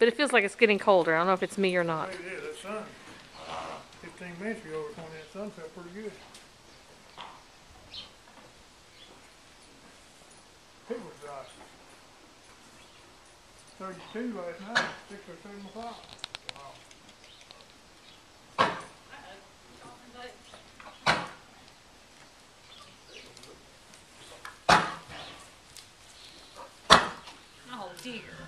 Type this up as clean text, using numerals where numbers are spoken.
but it feels like it's getting colder. I don't know if it's me or not. It is, that sun. 15 minutes ago, when that sun felt pretty good. It was 32 last night, 6 or 7 o'clock. Oh dear.